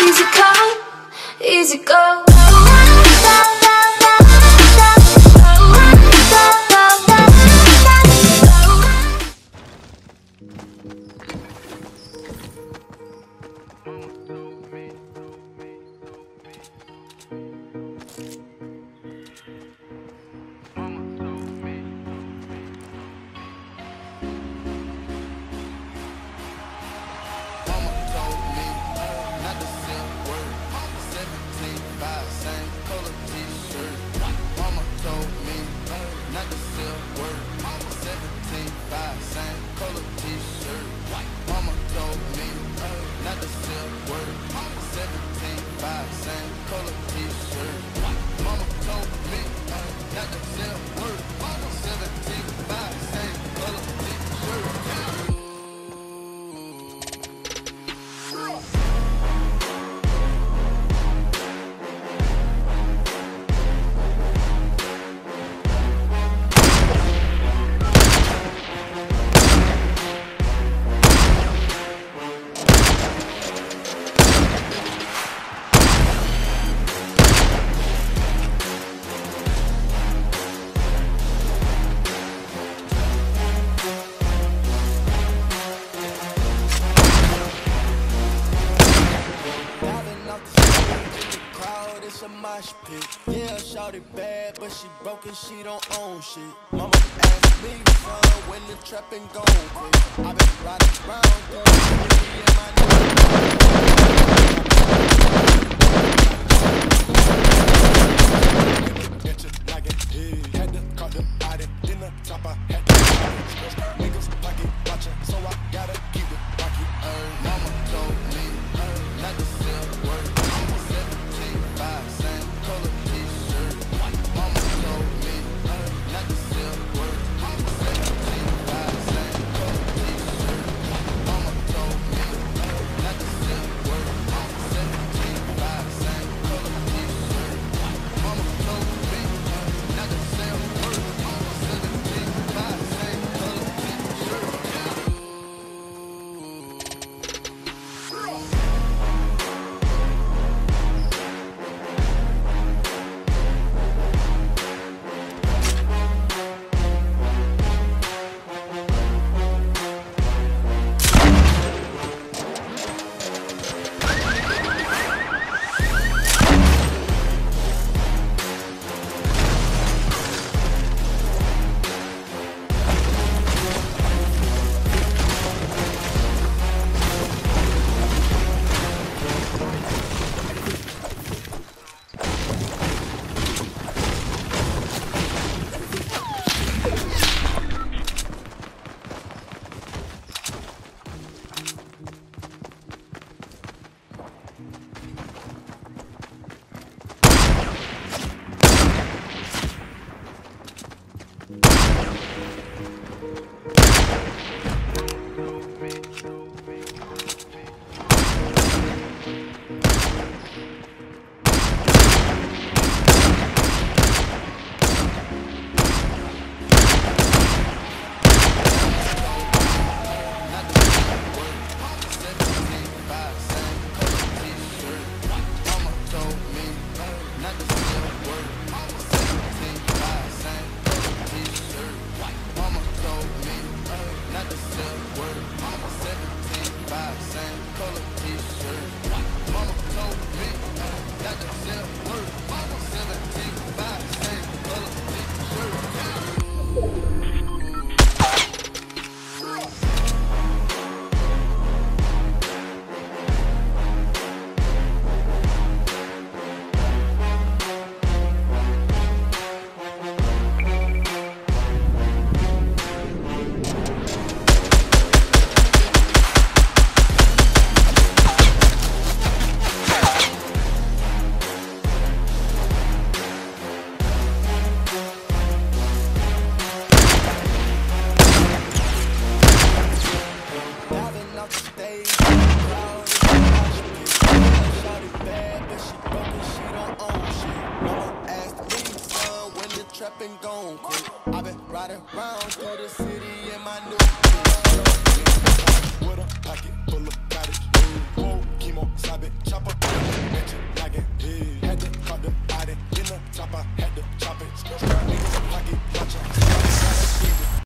Easy come, easy go. Mosh pit. Yeah, shawty bad, but she broke and she don't own shit. Mama asked me, son, when the trapping gon' quit. I been riding around through the city in my had to cut the body in the top. I had to niggas pocket watching, so I gotta keep it rocky. Mama told me not to sell word. 17.5 cent color t-shirt. Mama told me not to sell word. 17.5 cent color t-shirt. Mama told me not to sell word. 17.5 cent color t-shirt. Mama told me not to sell word. 17.5 cent color t-shirt. Trapping gon' quit. I been riding around through the city in my new with a pocket full of cottage. Whoa, on, stop it, chopper.